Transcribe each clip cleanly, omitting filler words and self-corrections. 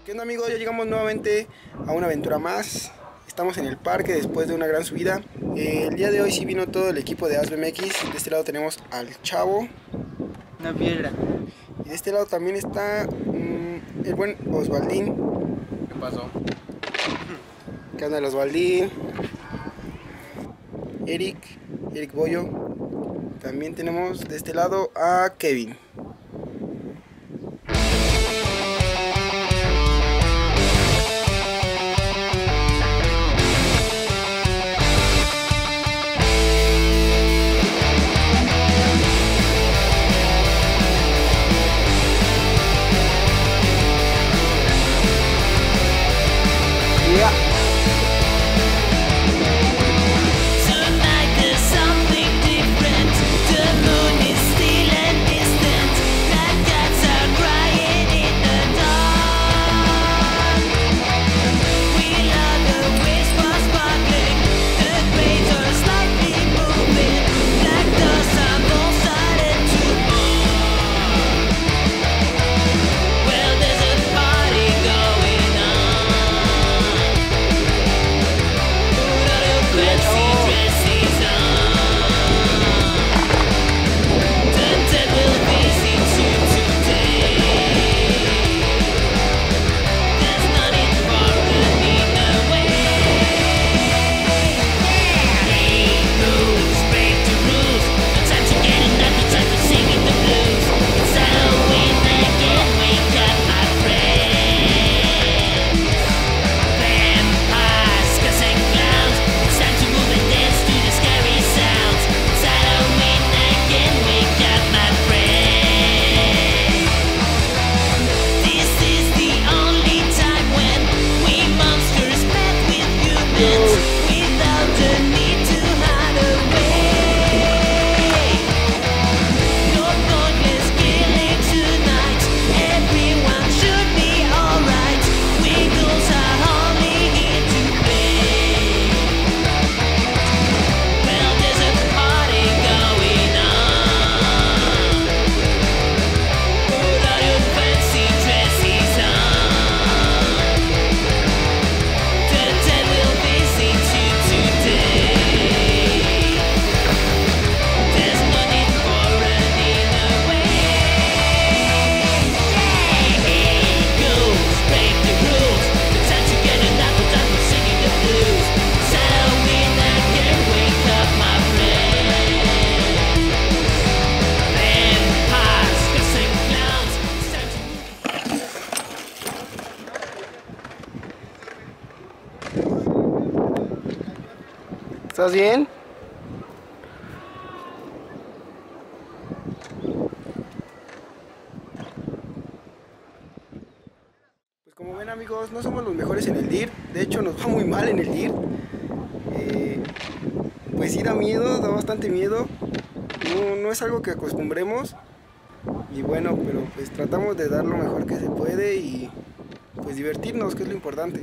¿Qué onda, amigos? Ya llegamos nuevamente a una aventura más. Estamos en el parque después de una gran subida. El día de hoy sí vino todo el equipo de ASBMX. De este lado tenemos al Chavo. Una piedra. Y de este lado también está el buen Osvaldín. ¿Qué pasó? ¿Qué onda, el Osvaldín? Eric Bollo. También tenemos de este lado a Kevin. ¿Estás bien? Pues como ven, amigos, no somos los mejores en el DIR. De hecho nos va muy mal en el DIR. Pues sí da miedo, da bastante miedo. No es algo que acostumbremos. Y bueno, pero pues tratamos de dar lo mejor que se puede y pues divertirnos, que es lo importante.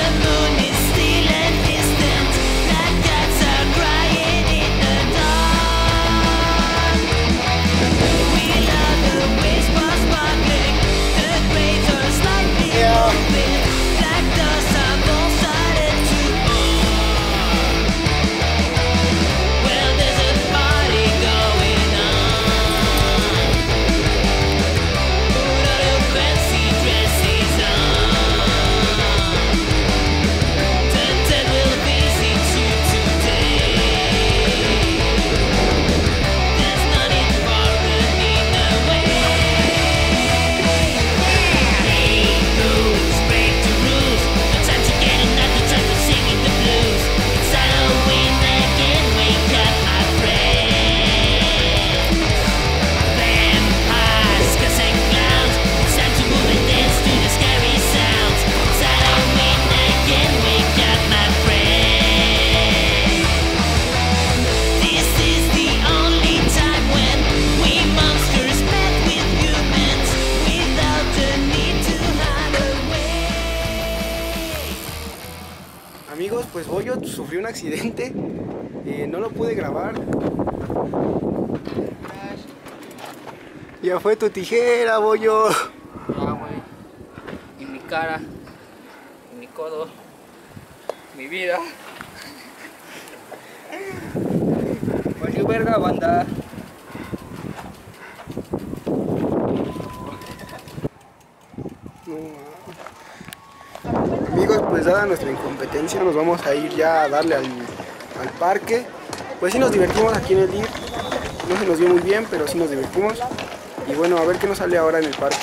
Still and distant, black cats are crying in the dark. Amigos, pues Bollo sufrió un accidente, no lo pude grabar. Ya fue tu tijera, Bollo. Ah, güey. Y mi cara. Y mi codo. Mi vida. Valió verga, banda. Amigos, pues dada nuestra incompetencia nos vamos a ir ya a darle al parque. Pues sí nos divertimos aquí en el DIF, no se nos dio muy bien, pero sí nos divertimos. Y bueno, a ver qué nos sale ahora en el parque.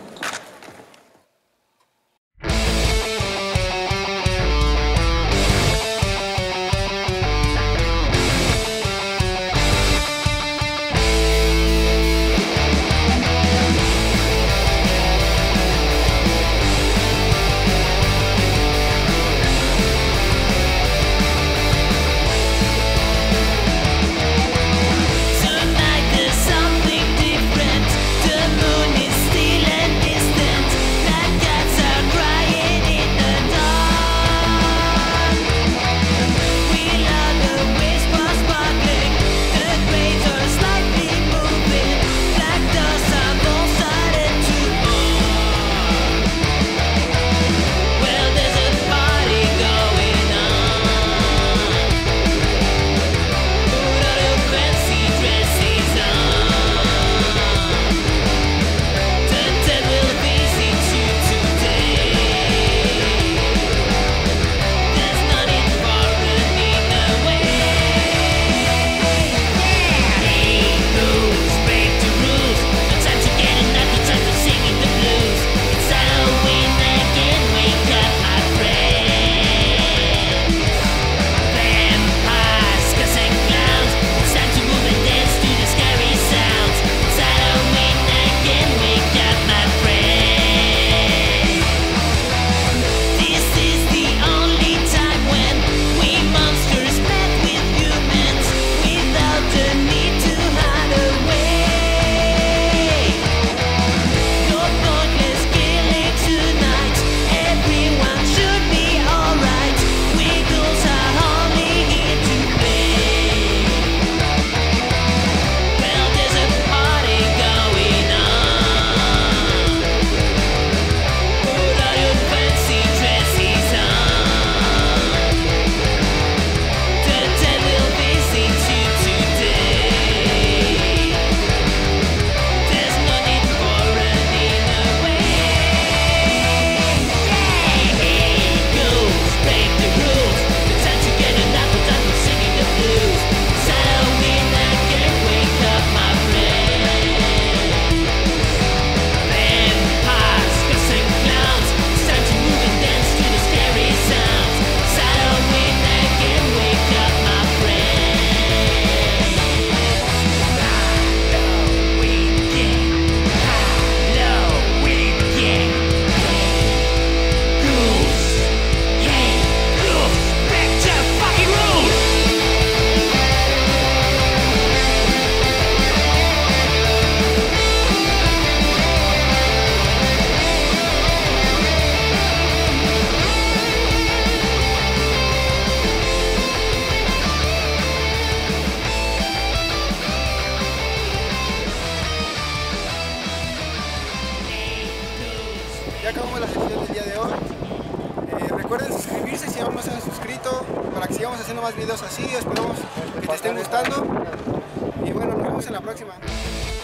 Ya acabamos la sesión del día de hoy. Recuerden suscribirse si aún no se han suscrito para que sigamos haciendo más videos así. Esperamos que te estén gustando. Y bueno, nos vemos en la próxima.